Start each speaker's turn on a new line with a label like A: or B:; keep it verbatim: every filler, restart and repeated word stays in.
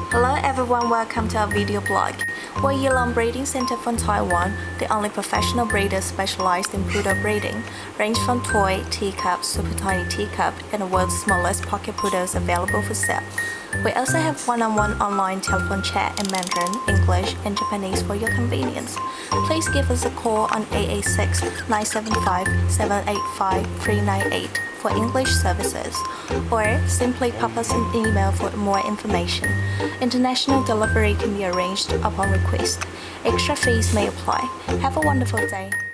A: Hello everyone, welcome to our video blog. We're YouLong Breeding Center from Taiwan, the only professional breeder specialized in poodle breeding, range from toy, teacup, super tiny teacup, and the world's smallest pocket poodles available for sale. We also have one-on-one online telephone chat in Mandarin, English, and Japanese for your convenience. Please give us a call on eight eight six, nine seven five, seven eight five, three nine eight for English services, or simply pop us an email for more information. International delivery can be arranged upon request. Extra fees may apply. Have a wonderful day.